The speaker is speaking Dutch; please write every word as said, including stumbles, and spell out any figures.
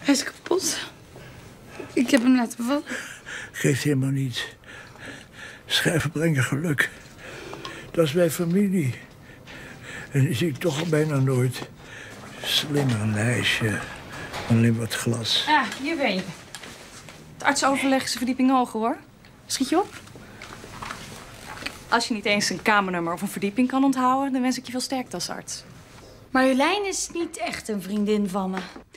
Hij is kapot. Ik heb hem laten vallen. Geeft helemaal niet. Scherven brengen geluk. Dat is bij familie. En die zie ik toch al bijna nooit. Slimmer een lijstje. Alleen wat glas. Ah, hier ben je. Het artsoverleg is een verdieping hoger, hoor. Schiet je op? Als je niet eens een kamernummer of een verdieping kan onthouden, dan wens ik je veel sterkte als arts. Marjolein is niet echt een vriendin van me.